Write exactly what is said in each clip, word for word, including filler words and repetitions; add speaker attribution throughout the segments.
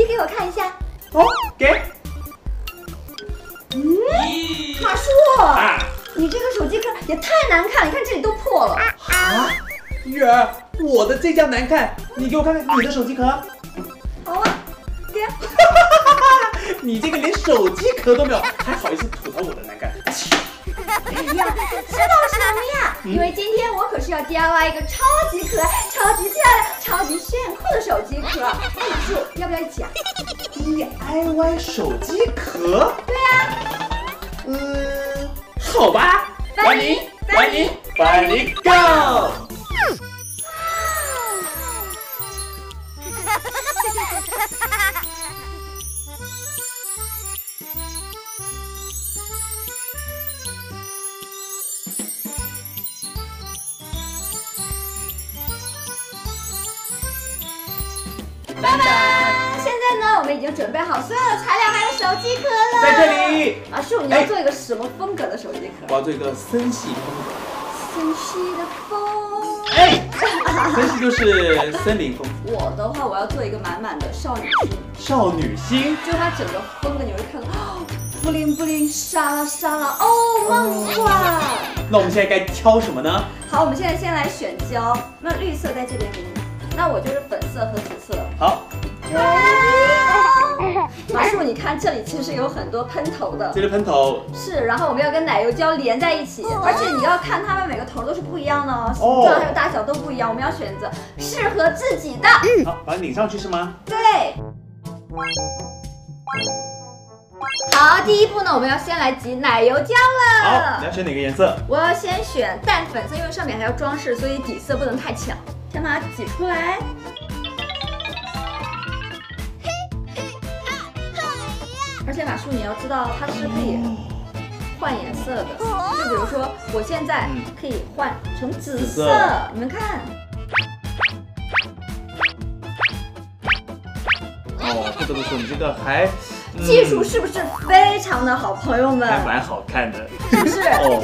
Speaker 1: 机给我看一下。
Speaker 2: 哦，给。
Speaker 1: 嗯，马叔，
Speaker 2: 啊，
Speaker 1: 你这个手机壳也太难看了，你看这里都破了。
Speaker 2: 啊，玉儿，我的这叫难看，你给我看看你的手机壳。
Speaker 1: 好啊，给。
Speaker 2: 你这个连手机壳都没有，还好意思吐槽我的难看？
Speaker 1: 哎呀，知道什么呀？因为今天我可是要 D I Y 一个超级可爱、超级漂亮、超级炫酷的手机壳。哎，马叔，要不要一起啊
Speaker 2: ？D I Y 手机壳？
Speaker 1: 对呀。
Speaker 2: 嗯，好吧。
Speaker 1: 欢迎，
Speaker 2: 欢迎，欢迎 Go！
Speaker 1: 拜拜！现在呢，我们已经准备好所有的材料还有手机壳了。
Speaker 2: 在这里。
Speaker 1: 马叔，你要做一个什么风格的手机壳？
Speaker 2: 我要做一个森系风格。
Speaker 1: 森系的风。
Speaker 2: 哎，森系就是森林风。
Speaker 1: 我的话，我要做一个满满的少女心。
Speaker 2: 少女心。
Speaker 1: 就它整个风格，你会看到，布灵布灵，沙拉沙拉，哦，梦幻。
Speaker 2: 那我们现在该挑什么呢？
Speaker 1: 好，我们现在先来选胶。那绿色在这边给你。那我就是粉色和紫色。
Speaker 2: 好。
Speaker 1: 马叔，你看这里其实有很多喷头的。
Speaker 2: 这是喷头。
Speaker 1: 是，然后我们要跟奶油胶连在一起，而且你要看它们每个头都是不一样的哦，形状还有大小都不一样，我们要选择适合自己的。
Speaker 2: 好，把它拧上去是吗？
Speaker 1: 对。好，第一步呢，我们要先来挤奶油胶了。
Speaker 2: 好，你要选哪个颜色？
Speaker 1: 我要先选淡粉色，因为上面还要装饰，所以底色不能太抢。先把它挤出来。而且马叔，你要知道它是可以换颜色的，就比如说我现在可以换成紫色，你们看。
Speaker 2: 哦，不得不说，你这个还
Speaker 1: 技术是不是非常的好，朋友们？
Speaker 2: 还蛮好看的，
Speaker 1: 是不是？哦。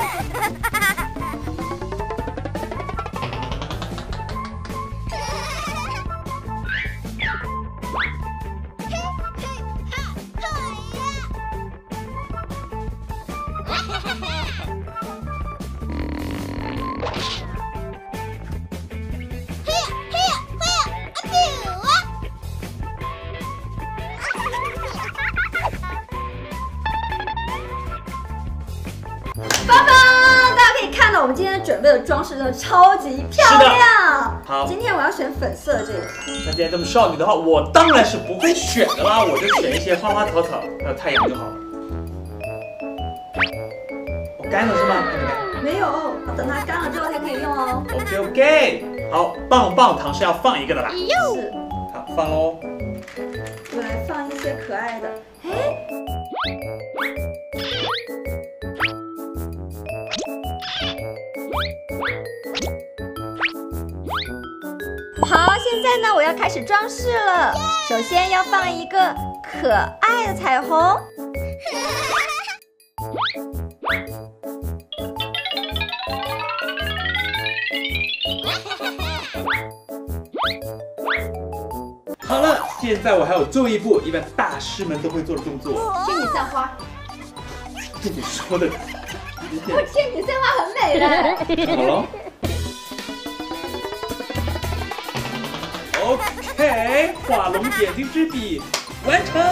Speaker 1: 棒棒！大家可以看到我们今天准备的装饰真的超级漂亮。
Speaker 2: 好，
Speaker 1: 今天我要选粉色的这个。
Speaker 2: 那既然这么少女的话，我当然是不会选的啦，我就选一些花花草草，还有太阳就好了。我干了是吗？
Speaker 1: 没有，等它干了之后才可以用哦。
Speaker 2: OK OK， 好，棒棒糖是要放一个的啦。
Speaker 1: 是。
Speaker 2: 好，放喽。
Speaker 1: 我来放一些可爱的。哎。好，现在呢，我要开始装饰了。首先要放一个可爱的彩虹。
Speaker 2: 好了，现在我还有最后一步，一般大师们都会做的动作。
Speaker 1: 天女散花。
Speaker 2: 这你说的。
Speaker 1: 我天女散花很美嘞。
Speaker 2: 好了。OK， 画龙点睛之笔完成。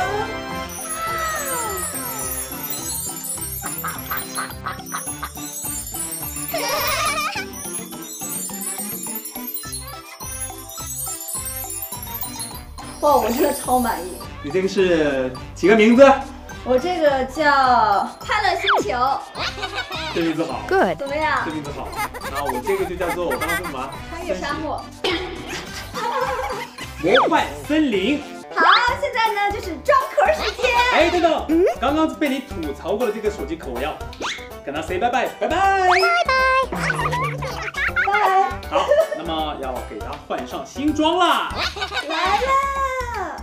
Speaker 1: 哇，我真的超满意。
Speaker 2: 你这个是起个名字？
Speaker 1: 我这个叫快乐星球。
Speaker 2: 这名字好。
Speaker 1: Good。怎么样？
Speaker 2: 这名字好。然后我这个就叫做我刚刚说什么？
Speaker 1: 穿越沙漠。
Speaker 2: 魔幻森林。
Speaker 1: 好，现在呢就是装壳时间。
Speaker 2: 哎，等等，嗯、刚刚被你吐槽过的这个手机壳，我要跟他 say 拜拜，拜拜，拜
Speaker 1: 拜，拜。
Speaker 2: 好，那么要给他换上新装啦。
Speaker 1: 来了。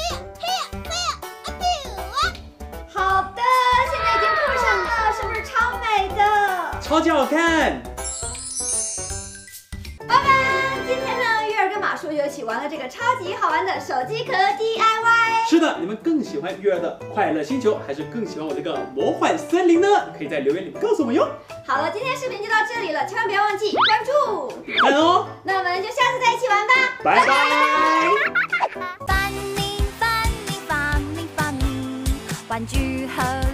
Speaker 1: 好的，现在已经铺上了，是不是超美的？
Speaker 2: 超级好看。
Speaker 1: 拜拜，今天呢，月儿跟马马叔就一起玩了这个超级好玩的手机壳 D I Y。
Speaker 3: 是的，你们更喜欢月儿的快乐星球，还是更喜欢我这个魔幻森林呢？可以在留言里告诉我们哟。
Speaker 1: 好了，今天视频就到这里了，千万不要忘记关注、
Speaker 3: 点赞哦。
Speaker 1: 那我们就下次再一起玩吧，
Speaker 3: 拜拜。
Speaker 4: 发明发明发明发明，玩具和